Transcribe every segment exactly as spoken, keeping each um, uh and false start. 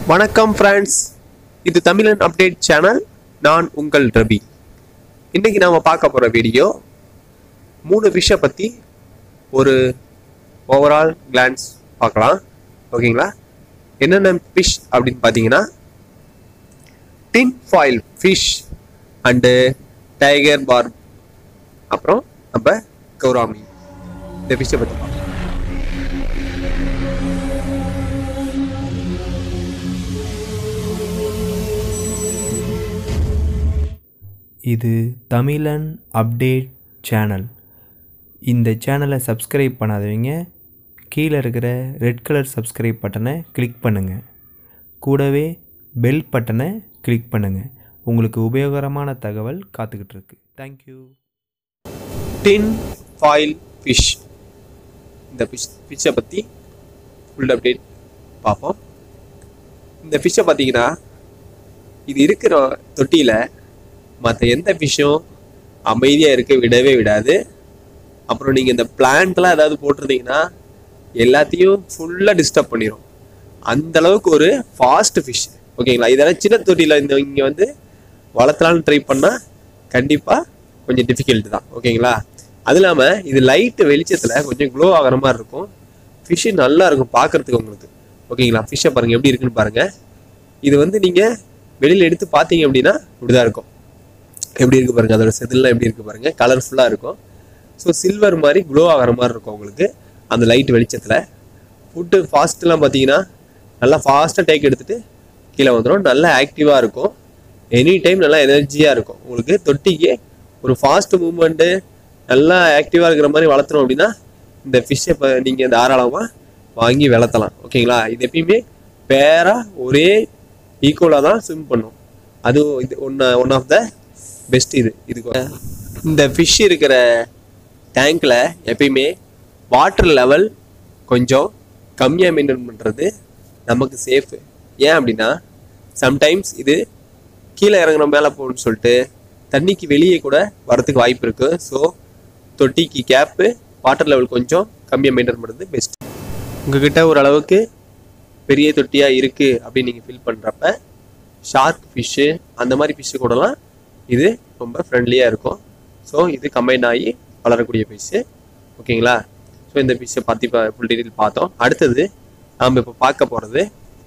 வணக்கம் ஃப்ரெண்ட்ஸ், இது தமிழன் அப்டேட் சேனல். நான் உங்கள் ரவி. இன்றைக்கி நாம் பார்க்க போகிற வீடியோ மூணு ஃபிஷ்ஷை பற்றி ஒரு ஓவரால் கிளான்ஸ் பார்க்கலாம். ஓகேங்களா? என்னென்ன ஃபிஷ் அப்படின்னு பார்த்தீங்கன்னா, tin foil fish and tiger barb, அப்புறம் நம்ம கௌராமி, இந்த ஃபிஷ்ஷை பற்றி பார்க்கலாம். இது தமிழன் அப்டேட் சேனல். இந்த சேனலை சப்ஸ்கிரைப் பண்ணாதவங்க கீழே இருக்கிற ரெட் கலர் சப்ஸ்கிரைப் பட்டனை கிளிக் பண்ணுங்கள். கூடவே பெல் பட்டனை கிளிக் பண்ணுங்கள். உங்களுக்கு உபயோகரமான தகவல் காத்துக்கிட்டு இருக்கு. தேங்க்யூ. டின் ஃபாயில் ஃபிஷ், இந்த ஃபிஷ் ஃபிஷ்ஷை பற்றி ஃபுல் அப்டேட் பார்ப்போம். இந்த ஃபிஷ்ஷை பார்த்தீங்கன்னா, இது இருக்கிற தொட்டியில் மற்ற எந்த ஃபிஷ்ஷும் அமைதியாக இருக்க விடவே விடாது. அப்புறம் நீங்கள் இந்த பிளான்ட்லாம் ஏதாவது போட்டிருந்தீங்கன்னா எல்லாத்தையும் ஃபுல்லாக டிஸ்டர்ப் பண்ணிடும். அந்தளவுக்கு ஒரு ஃபாஸ்ட் ஃபிஷ். ஓகேங்களா? இதெல்லாம் சின்ன தொட்டியில் இந்த இங்கே வந்து வளர்த்தலான்னு ட்ரை பண்ணால் கண்டிப்பாக கொஞ்சம் டிஃபிகல்ட்டு தான். ஓகேங்களா? அது இல்லாமல் இது லைட்டு வெளிச்சத்தில் கொஞ்சம் க்ளோ ஆகிற மாதிரி இருக்கும். ஃபிஷ்ஷு நல்லா இருக்கும் பார்க்குறதுக்கு உங்களுக்கு. ஓகேங்களா? ஃபிஷ்ஷை பாருங்கள் எப்படி இருக்குன்னு பாருங்கள். இது வந்து நீங்கள் வெளியில் எடுத்து பார்த்தீங்க அப்படின்னா இப்படி தான் இருக்கும். எப்படி இருக்குது பாருங்கள், அதோட செதில்லாம் எப்படி இருக்குது பாருங்கள், கலர்ஃபுல்லாக இருக்கும். ஸோ சில்வர் மாதிரி க்ளோ ஆகிற மாதிரி இருக்கும் உங்களுக்கு அந்த லைட் வெளிச்சத்தில். ஃபுட்டு ஃபாஸ்ட்லாம் பார்த்தீங்கன்னா நல்லா ஃபாஸ்ட்டாக டேக் எடுத்துகிட்டு கீழே வந்துடும். நல்லா ஆக்டிவாக இருக்கும். எனி டைம் நல்லா எனர்ஜியாக இருக்கும் உங்களுக்கு. தொட்டிக்கு ஒரு ஃபாஸ்ட் மூவ்மெண்ட்டு நல்லா ஆக்டிவாக இருக்கிற மாதிரி வளர்த்துறோம் அப்படின்னா இந்த ஃபிஷ்ஷை இப்போ நீங்கள் தாராளமாக வாங்கி வளர்த்தலாம். ஓகேங்களா? இது எப்பயுமே பேராக ஒரே ஈக்குவலாக தான் ஸ்விம் பண்ணும். அதுவும் இது ஒன்று ஒன் ஆஃப் த பெஸ்ட். இது இதுக்கு இந்த ஃபிஷ் இருக்கிற டேங்க்கில் எப்பயுமே வாட்டர் லெவல் கொஞ்சம் கம்மியாக மெயின்டைன் பண்ணுறது நமக்கு சேஃபு. ஏன் அப்படின்னா, சம்டைம்ஸ் இது கீழே இறங்குற மேலே போகணும்னு சொல்லிட்டு தண்ணிக்கு வெளியே கூட வரத்துக்கு வாய்ப்பு இருக்குது. ஸோ தொட்டிக்கு கேப்பு வாட்டர் லெவல் கொஞ்சம் கம்மியாக மெயின்டைன் பண்ணுறது பெஸ்ட். உங்ககிட்ட ஓரளவுக்கு பெரிய தொட்டியாக இருக்குது அப்படின்னு நீங்கள் ஃபீல் பண்ணுறப்ப ஷார்க் ஃபிஷ்ஷு அந்த மாதிரி ஃபிஷ்ஷு கூடலாம் இது ரொம்ப ஃப்ரெண்ட்லியாக இருக்கும். ஸோ இது கம்பைன் ஆகி வளரக்கூடிய ஃபிஷ்ஷு. ஓகேங்களா? ஸோ இந்த ஃபிஷ்ஷை பற்றி இப்போ ஃபுல் டீட்டெயில் பார்த்தோம். அடுத்தது நாம் இப்போ பார்க்க போகிறது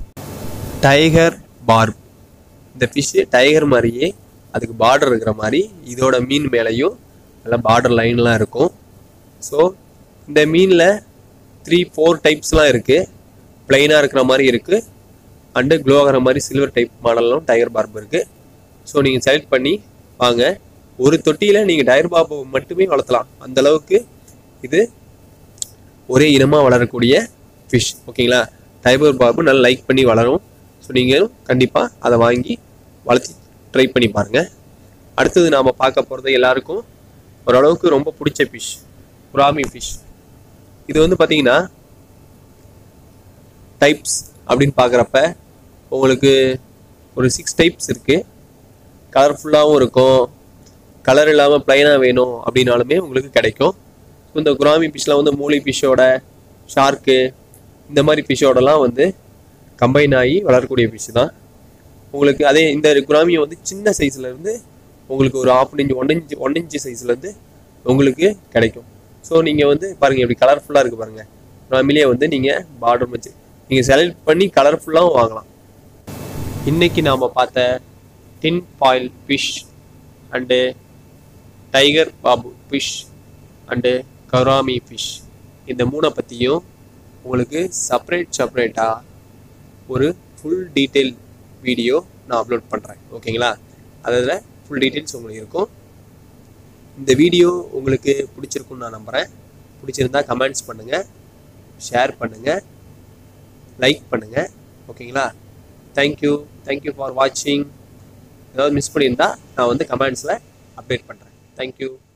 டைகர் பார்ப். இந்த ஃபிஷ்ஷு டைகர் மாதிரியே அதுக்கு பார்டர் இருக்கிற மாதிரி இதோட மீன் மேலேயும் நல்லா பார்டர் லைன்லாம் இருக்கும். ஸோ இந்த மீனில் த்ரீ ஃபோர் டைப்ஸ்லாம் இருக்குது. ப்ளைனாக இருக்கிற மாதிரி இருக்குது, அண்டு க்ளோ ஆகிற மாதிரி சில்வர் டைப் மாடலும் டைகர் பார்ப் இருக்குது. ஸோ நீங்கள் செலக்ட் பண்ணி வாங்க. ஒரு தொட்டியில் நீங்கள் டைகர் பார்ப்பை மட்டுமே வளர்த்தலாம். அந்தளவுக்கு இது ஒரே இனமாக வளரக்கூடிய ஃபிஷ். ஓகேங்களா? டைகர் பார்ப்பு நல்லா லைக் பண்ணி வளரும். ஸோ நீங்களும் கண்டிப்பாக அதை வாங்கி வளர்த்தி ட்ரை பண்ணி பாருங்கள். அடுத்தது நாம் பார்க்க போகிறது எல்லாருக்கும் ஓரளவுக்கு ரொம்ப பிடிச்ச ஃபிஷ், குராமி ஃபிஷ். இது வந்து பார்த்தீங்கன்னா டைப்ஸ் அப்படின்னு பார்க்குறப்ப உங்களுக்கு ஒரு சிக்ஸ் டைப்ஸ் இருக்குது. கலர்ஃபுல்லாகவும் இருக்கும், கலர் இல்லாமல் ப்ளைனாக வேணும் அப்படின்னாலுமே உங்களுக்கு கிடைக்கும். ஸோ இந்த குராமி ஃபிஷ்லாம் வந்து மூலி ஃபிஷ்ஷோட, ஷார்க்கு, இந்த மாதிரி ஃபிஷ்ஷோடலாம் வந்து கம்பைன் ஆகி வளரக்கூடிய ஃபிஷ் தான் உங்களுக்கு. அதே இந்த குராமியை வந்து சின்ன சைஸ்லேருந்து உங்களுக்கு ஒரு half inch one inch one inch சைஸ்லேருந்து உங்களுக்கு கிடைக்கும். ஸோ நீங்கள் வந்து பாருங்கள் எப்படி கலர்ஃபுல்லாக இருக்குது பாருங்கள். குராமிலே வந்து நீங்கள் பார்டர் வச்சு நீங்கள் செலக்ட் பண்ணி கலர்ஃபுல்லாகவும் வாங்கலாம். இன்றைக்கி நாம் பார்த்த tin foil fish and tiger பாபு ஃபிஷ் அண்டு கௌராமி ஃபிஷ், இந்த மூணை பற்றியும் உங்களுக்கு செப்பரேட் செப்பரேட்டாக ஒரு ஃபுல் டீட்டெயில் வீடியோ நான் அப்லோட் பண்ணுறேன். ஓகேங்களா? அதில் ஃபுல் டீட்டெயில்ஸ் உங்களுக்கு இருக்கும். இந்த வீடியோ உங்களுக்கு பிடிச்சிருக்குன்னு நான் நம்புகிறேன். பிடிச்சிருந்தா கமெண்ட்ஸ் பண்ணுங்கள், ஷேர் பண்ணுங்கள், லைக் பண்ணுங்கள். ஓகேங்களா? தேங்க்யூ தேங்க்யூ ஃபார் வாட்சிங். ஏதாவது மிஸ் பண்ணியிருந்தா நான் வந்து கமெண்ட்ஸில் அப்டேட் பண்ணுறேன். தேங்க்யூ.